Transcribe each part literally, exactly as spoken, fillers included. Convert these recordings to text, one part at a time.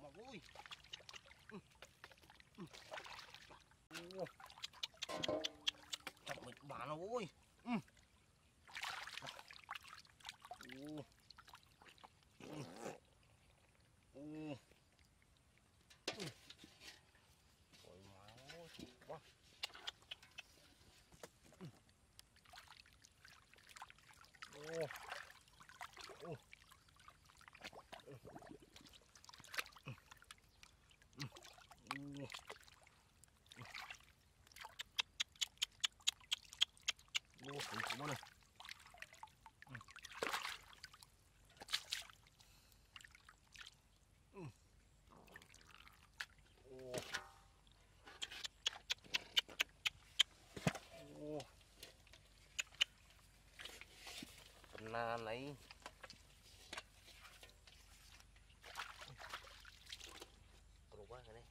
mà vui. Ô, chọc mệt bà nó vui. Ô. Ô. Ôi má ơi, quá. Ô. Ô. Ô, khủng khủng này. Ô. Ô. Na này. Đồ quá cái này.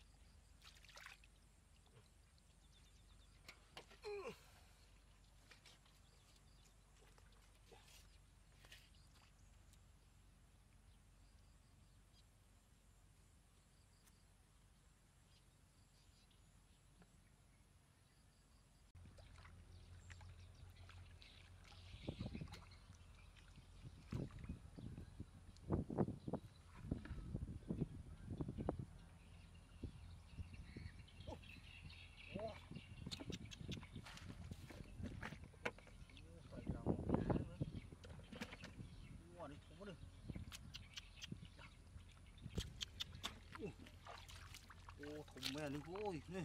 Ô, thùng mẹ đi ôi nè.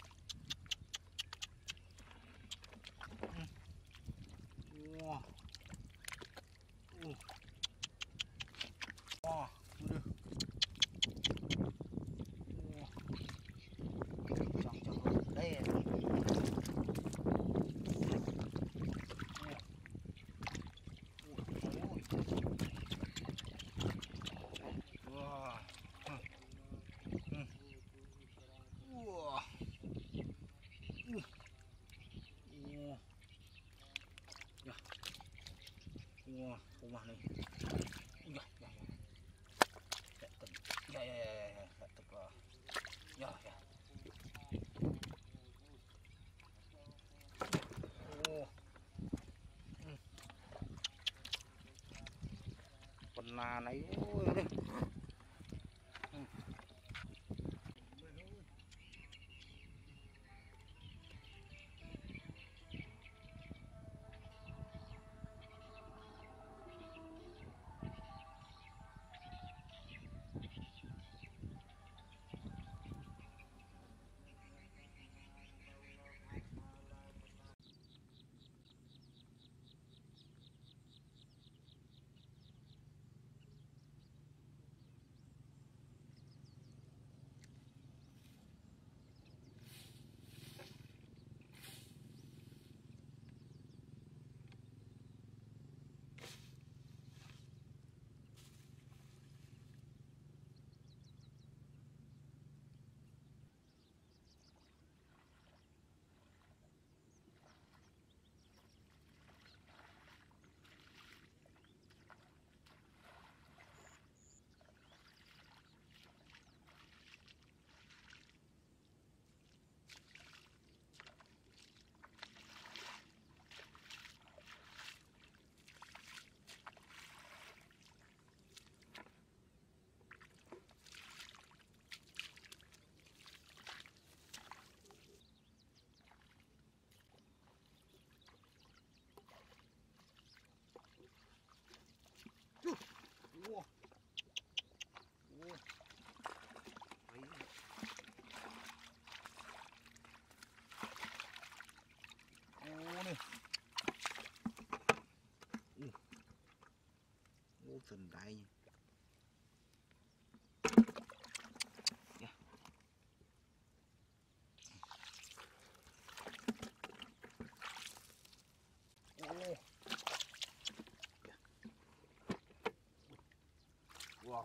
Wow. Ô. Wow, đưa. Wow. Chọn chọn đây. Wah, rumah nih. Ya, ya, ya. Ya, ya, ya, ya, ya, ya, ya, ya. Oh. Hmm. Pernah này ôi đây. Hmm. Wow. Wow. Đấy. Ô này. Ừ. Ô phần tay. Yeah. Ô. Wow.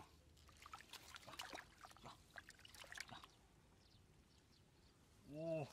Ô.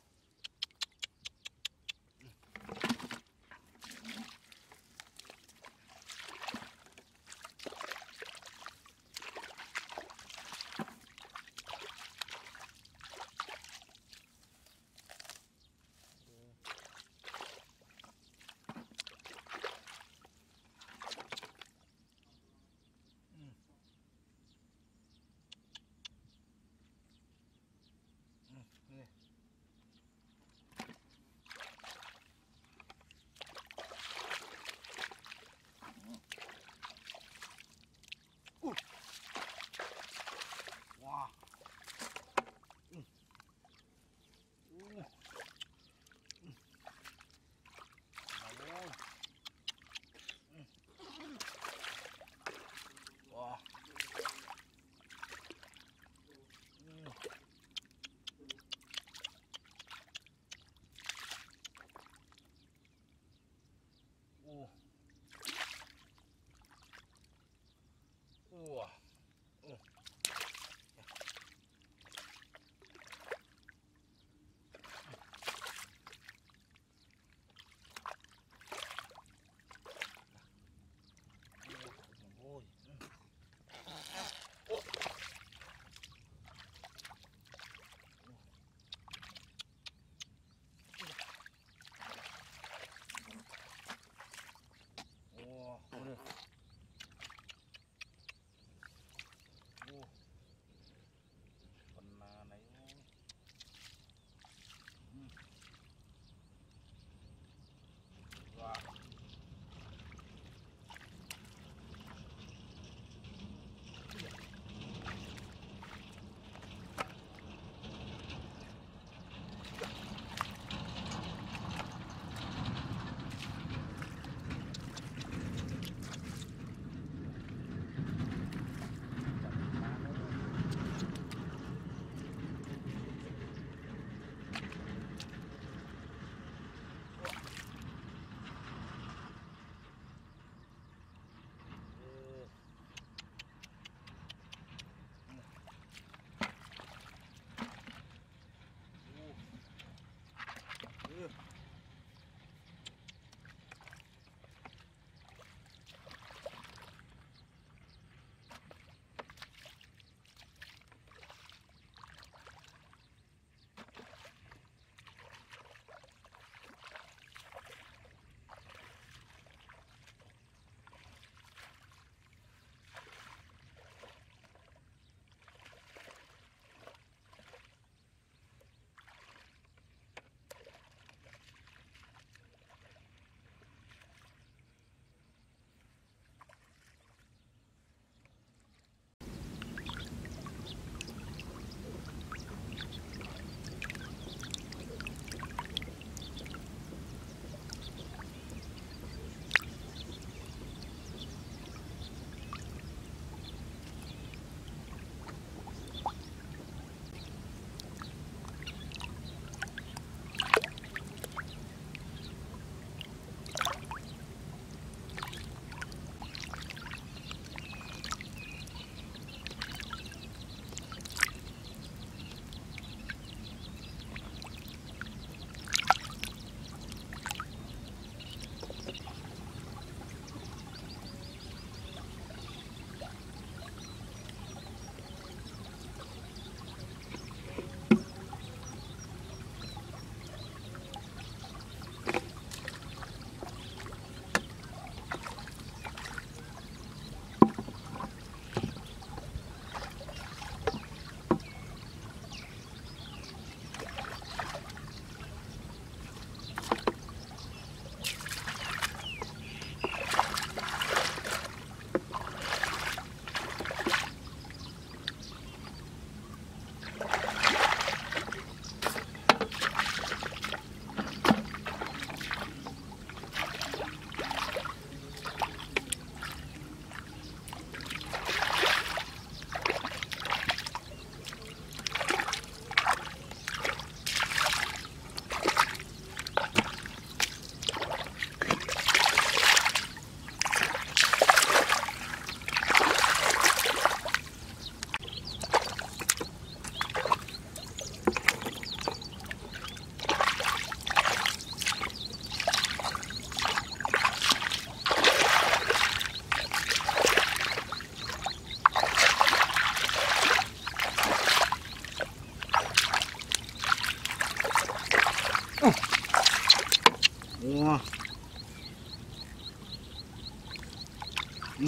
Ừ.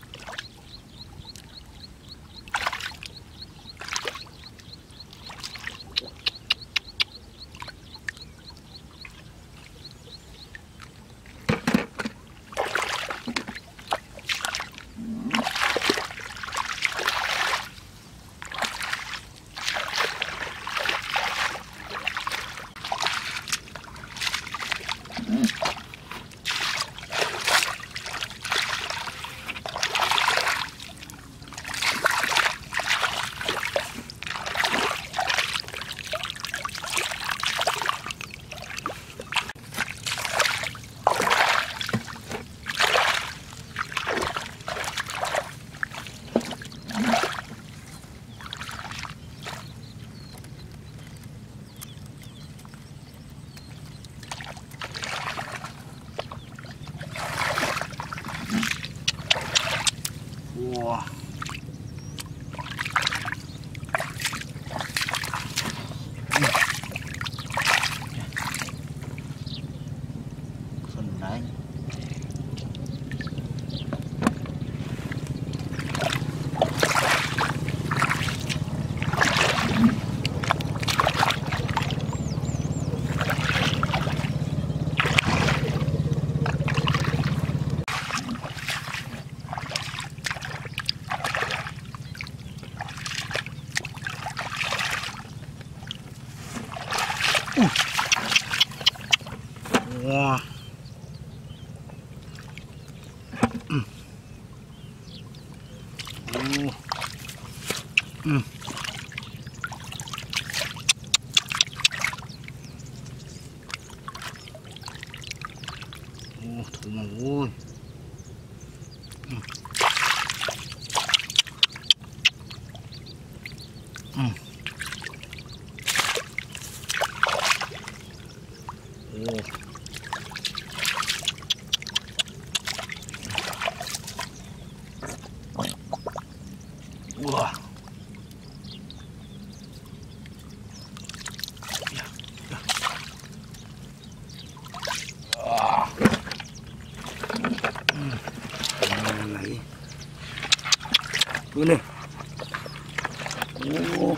Wow. Phần đấy. Wow. Ừ. Ừ. Ừ. Ô, thử mà ôi. Ừ. Ừ. Ô. Wow. Này cứ này. Ô.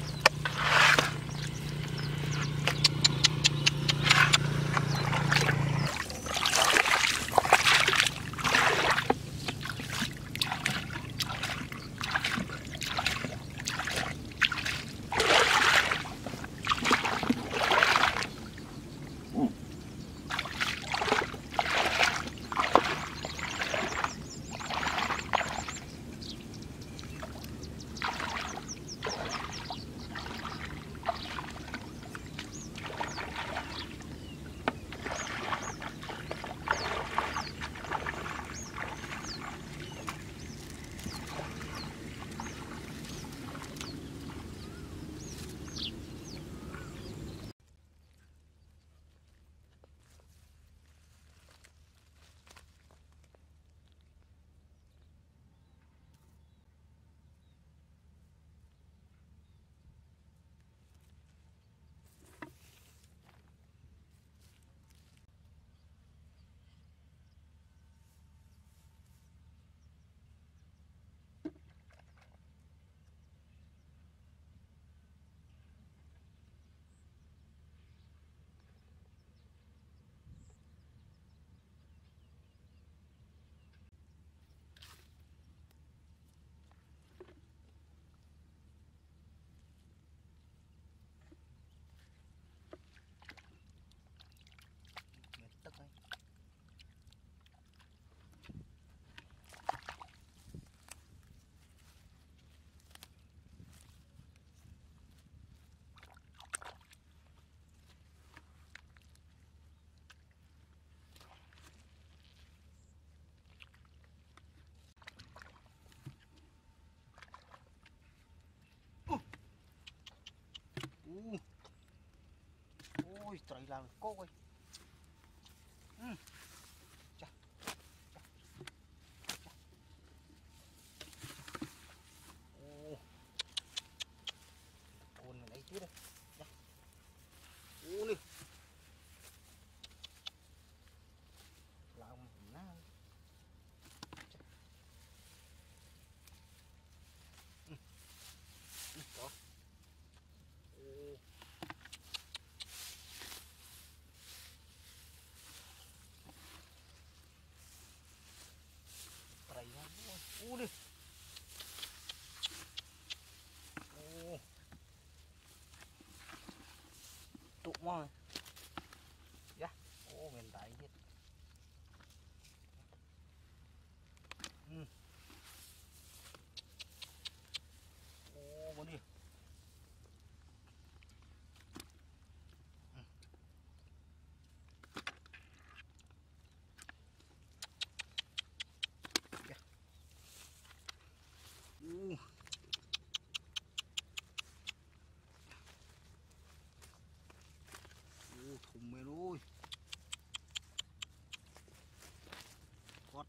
Tức đấy. Uh. Ôi trời làm cô ơi. Ừ. Chà. Chà. Chà. Ô. Con này lấy chứ đây. Đây. Ô đi. Làm nào. Chà.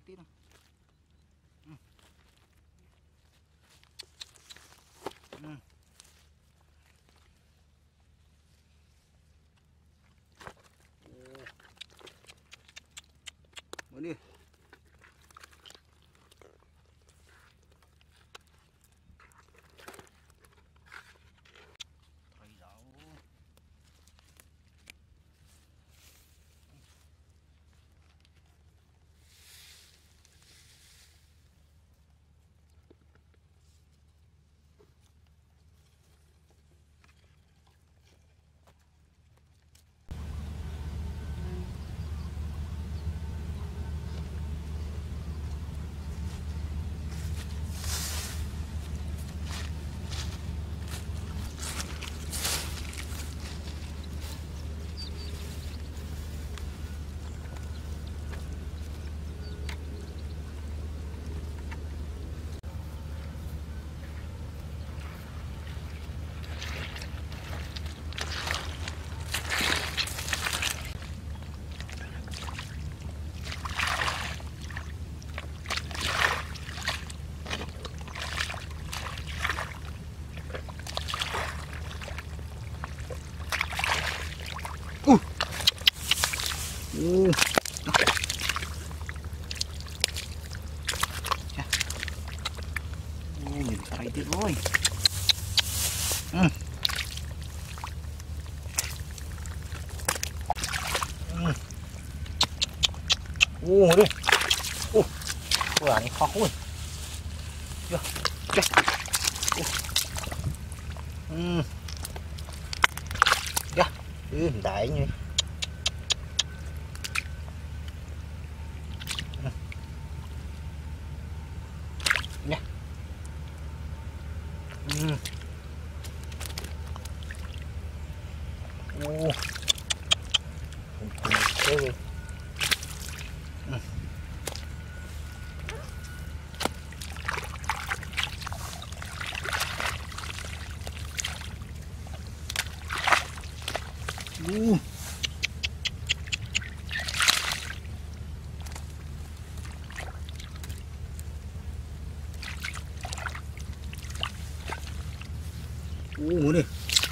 tí nữa. Ừ. Ừ. Mới đi. Thầy giáo. Uh. Uh. Oh, nhìn thấy tiếc rồi. Ừ. Ừ. Ô đi. Ô. Quả này khó quá. Chưa. Chưa. Ừ. Chưa. Ừ, đại như. Nha. Ừ. Ô. Chơi. Ừ. Uh. Uh, đi.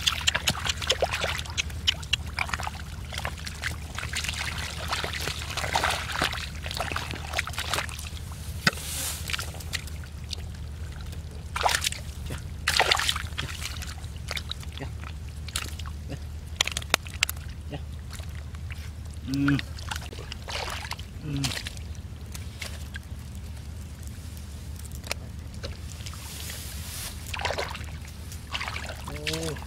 Ừ. Ừ. Ô.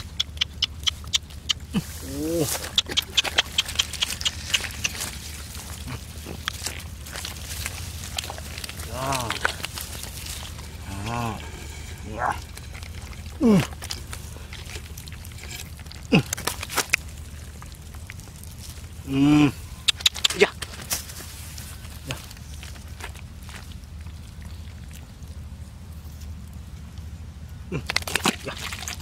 Ô. Đó. À. Yeah. Ừ. Ừ. Ừ. Yeah. Yeah. Ừ. Yeah.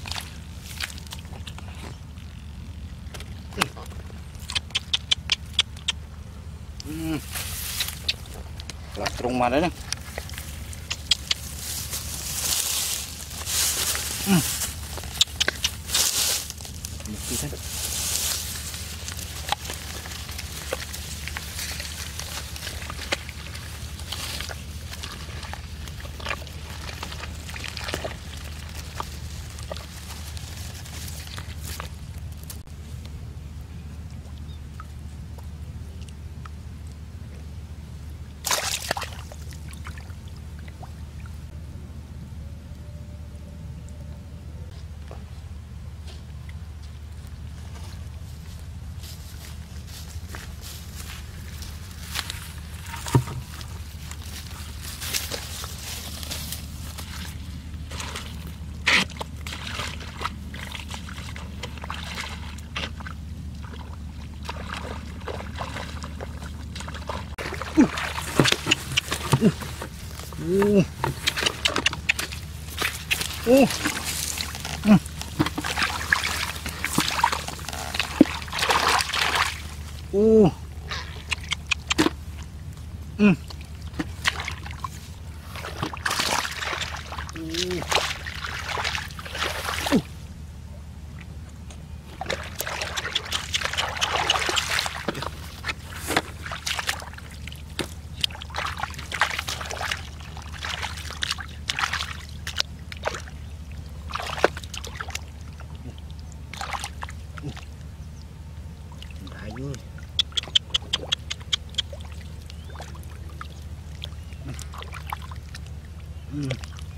Ừ. Langsung mana nih? Hmm. Mesti kan? Uh. Uh. Hmm. Uh. Hmm. Hmm.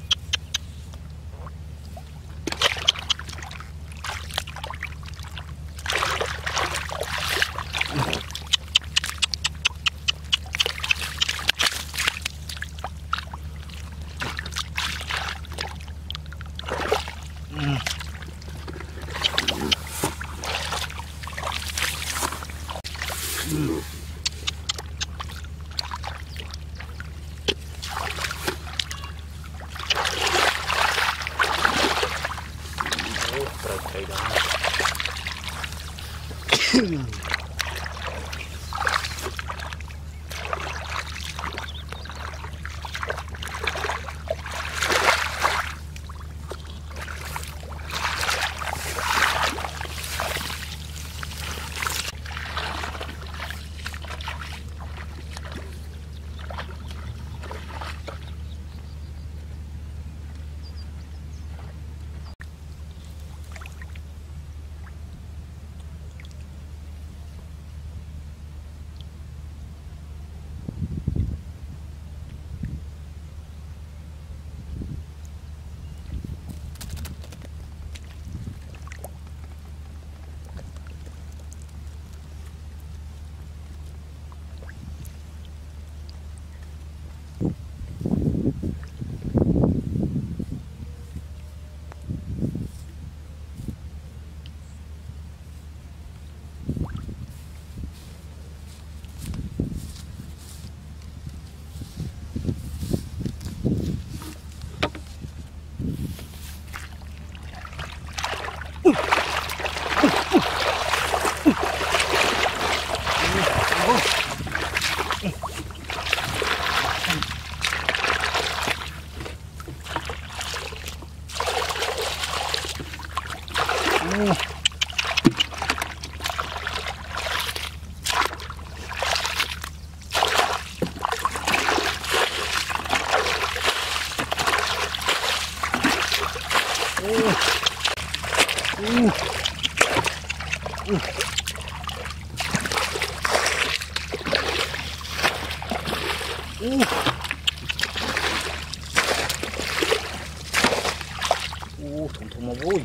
Ô, thùng thùng mà vui.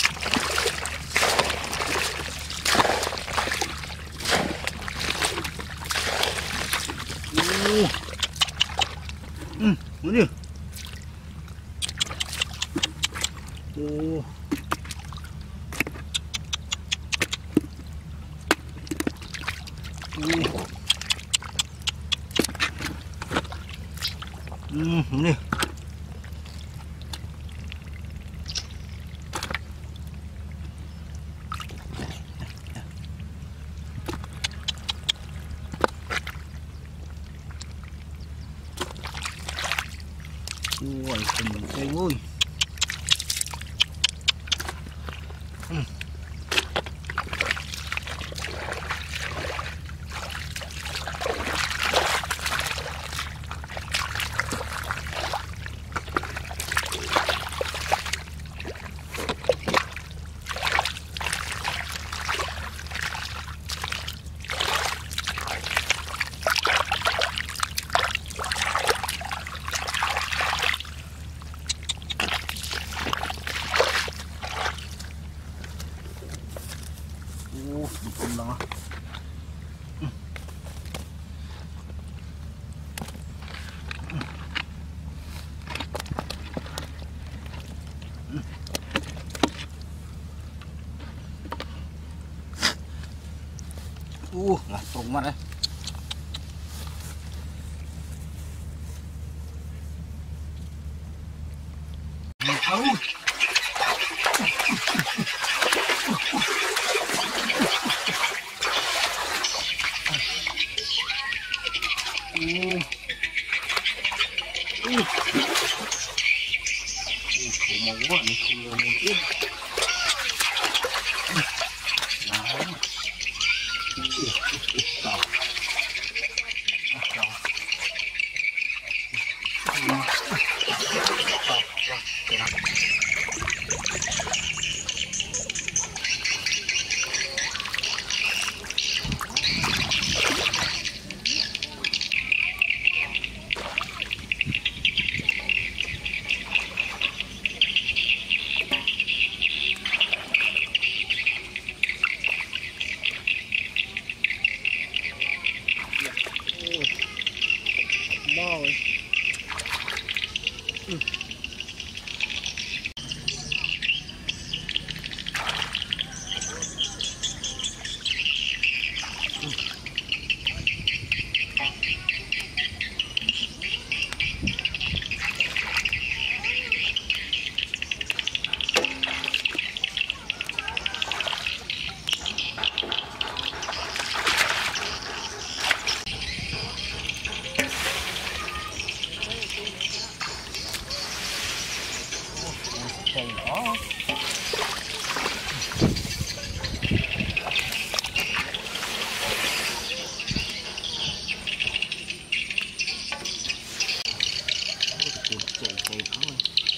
Ô. Ừ, muốn đi. Ô. Ừ. Ừ, muốn đi. Ui, cùng cây vui. Ừ. Ô, cùng đó. Ừ. Ừ. Ô, là trùng mắt đấy. Ôi. Mau quá, mình không muốn tiếp. rồi. Ừ. Trời đó. Trời trời trời thôi.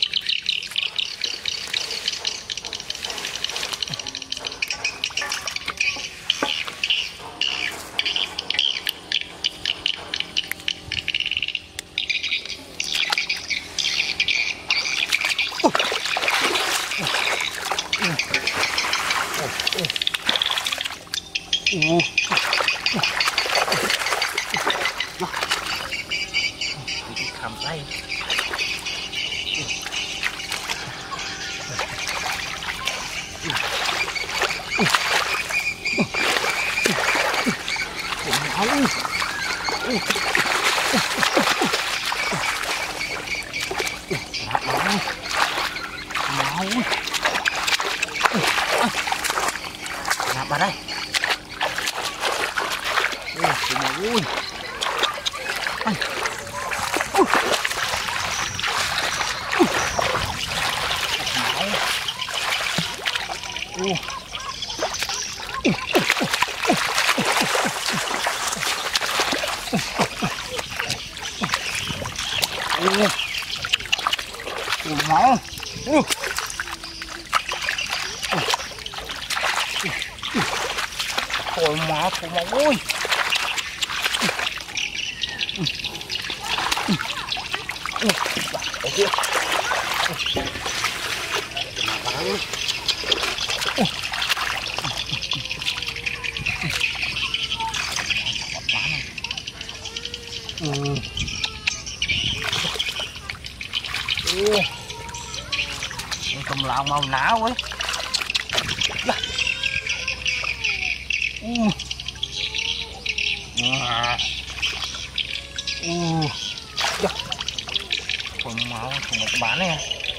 Ồ, cái cầm tay, máu, máu, nạp vào đây. Ui, trời ơi. Ai. Ui. Ui. Máu. Ui. Ui. Ui, máu. Ui. Thôi máu, thôi máu ơi. Ở kia. Ừ. Ừ. Cầm lào màu não ấy. Ừ. À. Ừ. Dạ. Còn máu còn một bán này.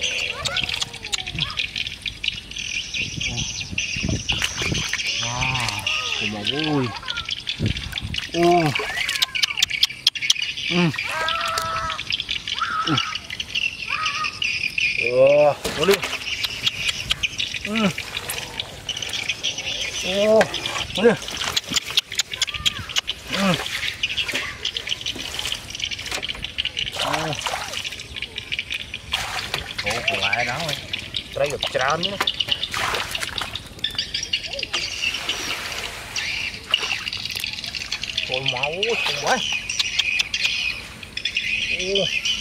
Wow, còn máu vui. Ừ. Ừ. Ừ. Ờ, nó đi. Ừ. Ô, nó đi. Ừ. Ô. Ủa, còn lại đó rồi. Đây được trơn nữa. Ôi máu không quá. Ô.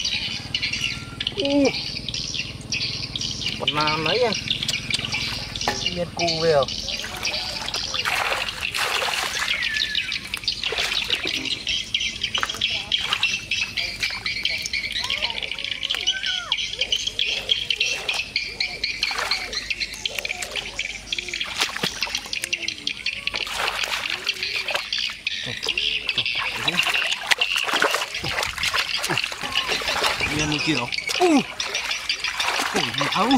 Ô. Con nào lấy à? Nhiên cu về rồi. Nhiên đi kiểu. U. Ôi máu.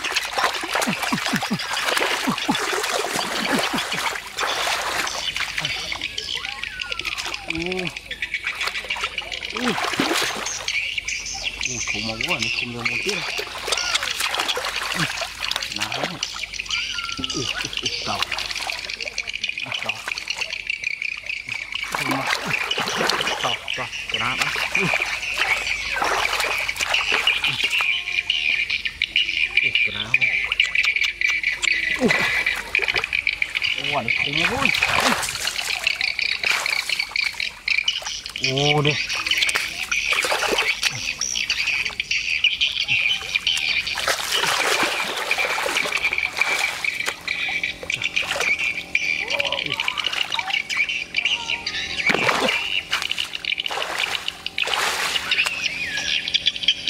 U. U. U, khổ máu quá, nó không được một tiết. Nào đấy. U, u, u, cầu. À, cầu. Cầu, cầu, cầu, cầu nào đó. U. U, cầu nào đó. U. Ủa, nó không máu quá. U, đi.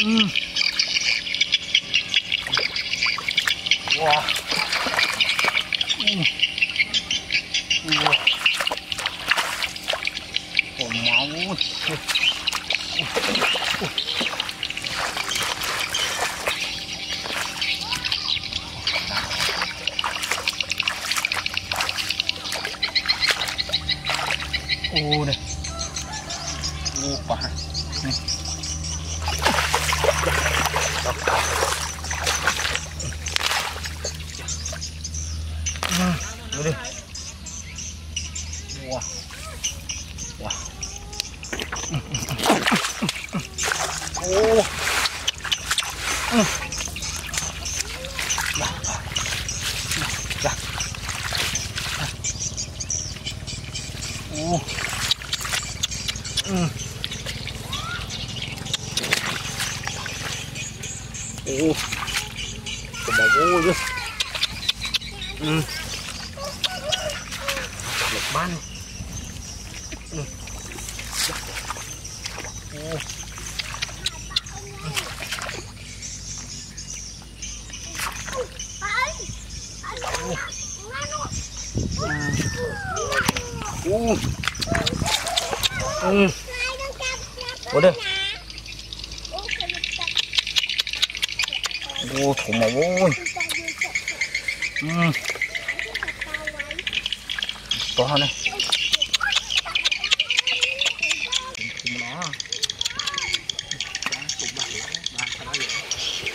อืมว้าอืมว้าผมเมาโอ้เนี่ยโอ้ปลานี่ดูดิว้าวว้าวโอ้ว้าวจ้ะโอ้อืมโอ้กระบอกโอ้ยอืมหลบบ้านอืมโอ้โอ้อืมโอ้เด้อโอ้ถุงมาโว้ยอืมตัวเขาเนี่ยถุงมาถุงมามาขนาดนี้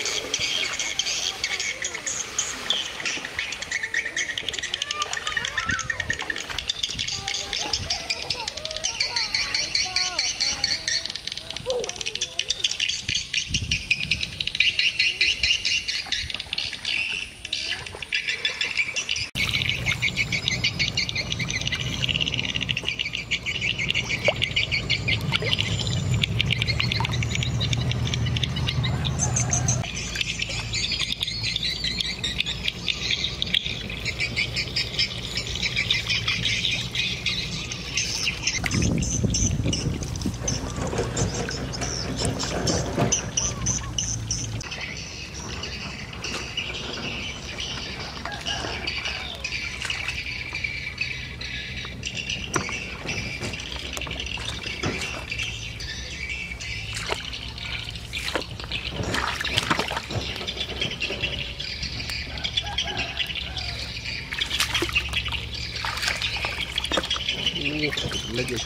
เล็กอยู่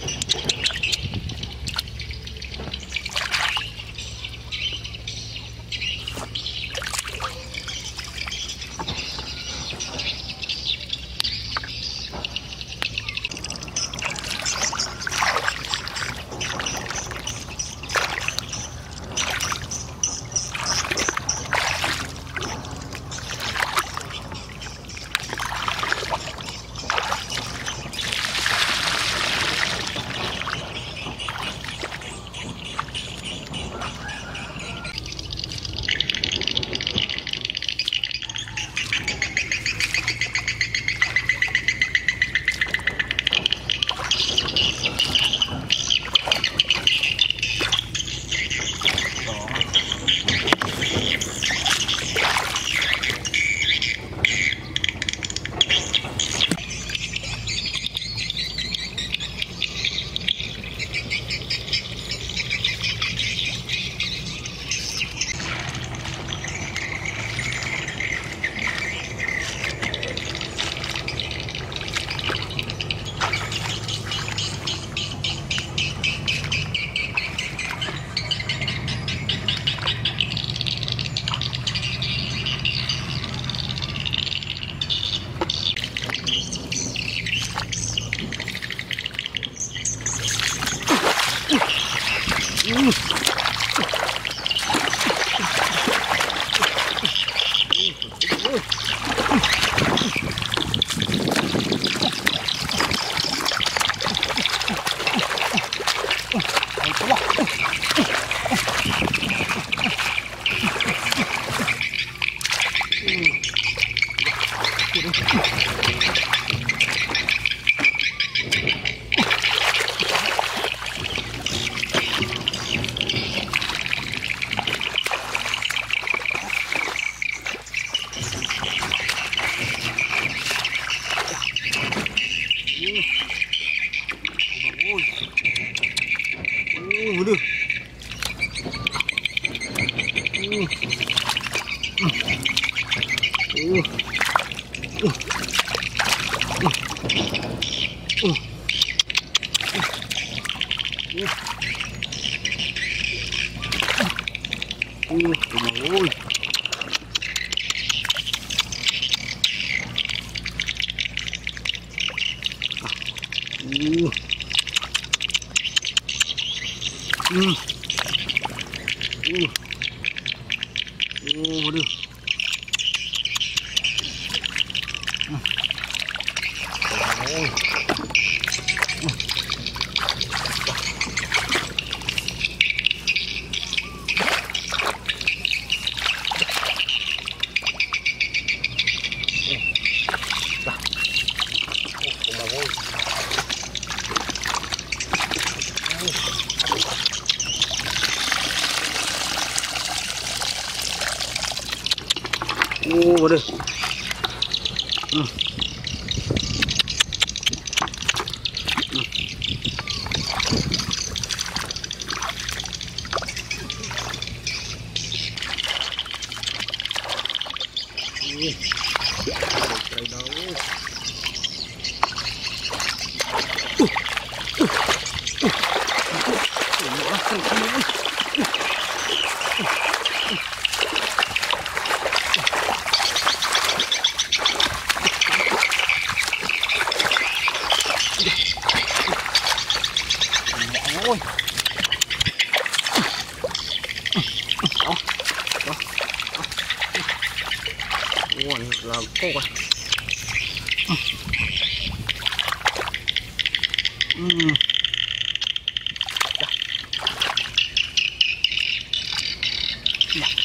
Ui. Uh. Uh. Uh. Oh, aduh. Uh. Oh, aduh. Hmm. Hmm. Ih, try daw. Uh. Uh. Uh. Ôi. Đó. Đó. Ôi, là cô à. Ừ. Dạ.